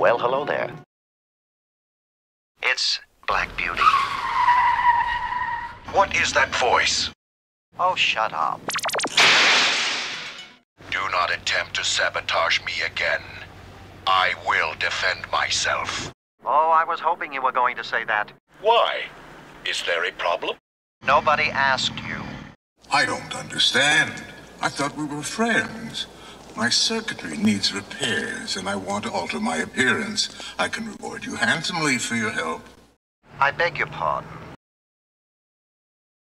Well, hello there. It's Black Beauty. What is that voice? Oh, shut up. Do not attempt to sabotage me again. I will defend myself. Oh, I was hoping you were going to say that. Why? Is there a problem? Nobody asked you. I don't understand. I thought we were friends. My circuitry needs repairs, and I want to alter my appearance. I can reward you handsomely for your help. I beg your pardon.